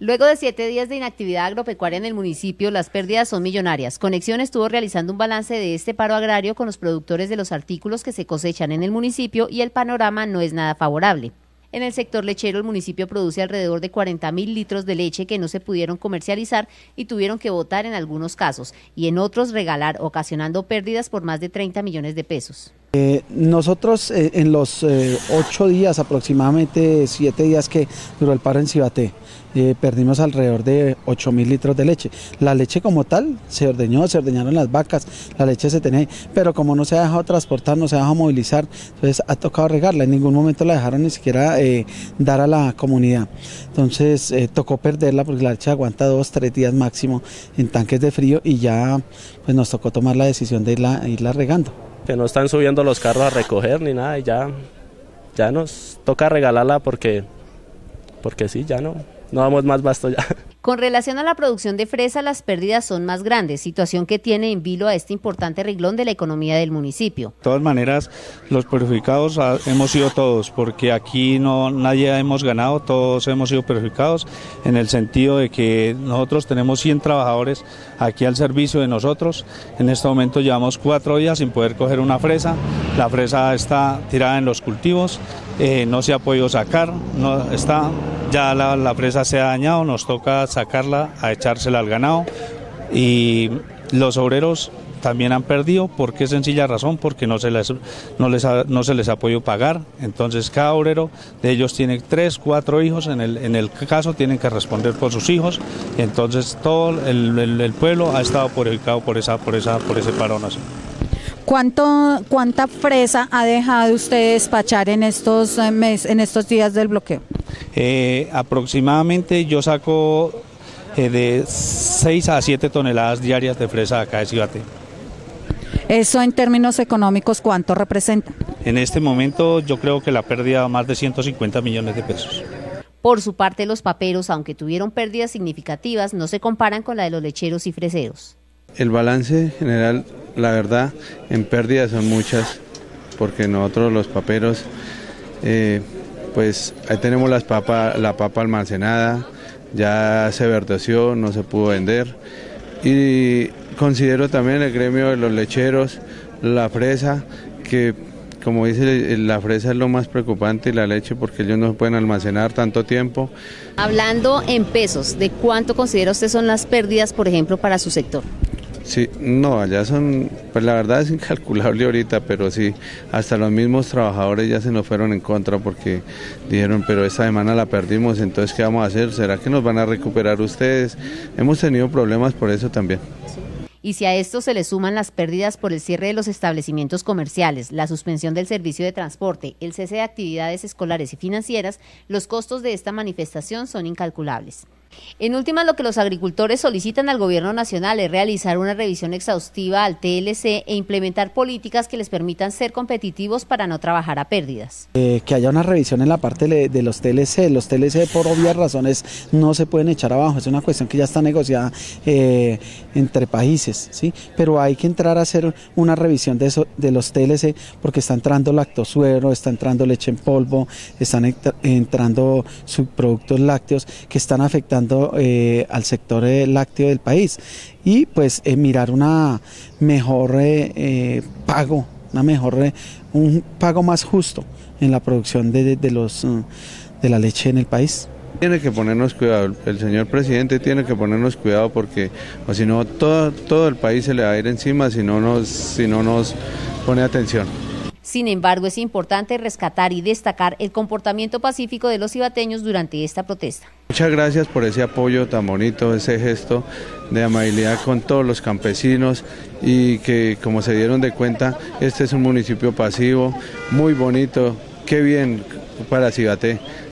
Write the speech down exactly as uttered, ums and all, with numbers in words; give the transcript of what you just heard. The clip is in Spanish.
Luego de siete días de inactividad agropecuaria en el municipio, las pérdidas son millonarias. Conexión estuvo realizando un balance de este paro agrario con los productores de los artículos que se cosechan en el municipio y el panorama no es nada favorable. En el sector lechero, el municipio produce alrededor de cuarenta mil litros de leche que no se pudieron comercializar y tuvieron que botar en algunos casos, y en otros regalar, ocasionando pérdidas por más de treinta millones de pesos. Eh, nosotros eh, en los eh, ocho días, aproximadamente siete días que duró el paro en Cibaté, eh, perdimos alrededor de ocho mil litros de leche. La leche como tal se ordeñó, se ordeñaron las vacas, la leche se tenía, pero como no se ha dejado transportar, no se ha dejado movilizar, entonces ha tocado regarla, en ningún momento la dejaron ni siquiera eh, dar a la comunidad. Entonces eh, tocó perderla porque la leche aguanta dos, tres días máximo en tanques de frío y ya pues nos tocó tomar la decisión de irla, irla regando. Que no están subiendo los carros a recoger ni nada y ya, ya nos toca regalarla porque, porque sí, ya no, no damos más basto ya. Con relación a la producción de fresa, las pérdidas son más grandes, situación que tiene en vilo a este importante renglón de la economía del municipio. De todas maneras, los perjudicados hemos sido todos, porque aquí no nadie hemos ganado, todos hemos sido perjudicados, en el sentido de que nosotros tenemos cien trabajadores aquí al servicio de nosotros. En este momento llevamos cuatro días sin poder coger una fresa, la fresa está tirada en los cultivos, eh, no se ha podido sacar, no está, ya la, la fresa se ha dañado, nos toca sacarla, a echársela al ganado, y los obreros también han perdido. ¿Por qué sencilla razón? Porque no se les, no les ha, no se les ha podido pagar. Entonces cada obrero de ellos tiene tres, cuatro hijos, en el, en el caso tienen que responder por sus hijos, y entonces todo el, el, el pueblo ha estado perjudicado por, esa, por, esa, por ese parón así. ¿Cuánto, ¿Cuánta fresa ha dejado usted despachar en estos, mes, en estos días del bloqueo? Eh, aproximadamente yo saco eh, de seis a siete toneladas diarias de fresa acá de Cibaté. ¿Eso en términos económicos cuánto representa? En este momento yo creo que la pérdida va más de ciento cincuenta millones de pesos. Por su parte, los paperos, aunque tuvieron pérdidas significativas, no se comparan con la de los lecheros y freseros. El balance general, la verdad, en pérdidas son muchas, porque nosotros los paperos, eh, pues ahí tenemos las papa, la papa almacenada, ya se verdeció, no se pudo vender, y considero también el gremio de los lecheros, la fresa, que como dice, la fresa es lo más preocupante, y la leche, porque ellos no se pueden almacenar tanto tiempo. Hablando en pesos, ¿de cuánto considera usted son las pérdidas, por ejemplo, para su sector? Sí, no, allá son, pues la verdad es incalculable ahorita, pero sí, hasta los mismos trabajadores ya se nos fueron en contra porque dijeron, pero esta semana la perdimos, entonces ¿qué vamos a hacer? ¿Será que nos van a recuperar ustedes? Hemos tenido problemas por eso también. Sí. Y si a esto se le suman las pérdidas por el cierre de los establecimientos comerciales, la suspensión del servicio de transporte, el cese de actividades escolares y financieras, los costos de esta manifestación son incalculables. En últimas, lo que los agricultores solicitan al gobierno nacional es realizar una revisión exhaustiva al T L C e implementar políticas que les permitan ser competitivos para no trabajar a pérdidas. Eh, que haya una revisión en la parte de, de los T L C. Los T L C por obvias razones no se pueden echar abajo, es una cuestión que ya está negociada eh, entre países, ¿sí? Pero hay que entrar a hacer una revisión de, eso, de los T L C porque está entrando lactosuero, está entrando leche en polvo, están entrando subproductos lácteos que están afectando Eh, al sector eh, lácteo del país, y pues eh, mirar una mejor eh, eh, pago, una mejor eh, un pago más justo en la producción de, de, de los uh, de la leche en el país. Tiene que ponernos cuidado, el señor presidente tiene que ponernos cuidado porque o si no todo, todo el país se le va a ir encima si no nos, si no nos pone atención. Sin embargo, es importante rescatar y destacar el comportamiento pacífico de los cibateños durante esta protesta. Muchas gracias por ese apoyo tan bonito, ese gesto de amabilidad con todos los campesinos, y que, como se dieron de cuenta, este es un municipio pasivo, muy bonito, qué bien para Cibaté.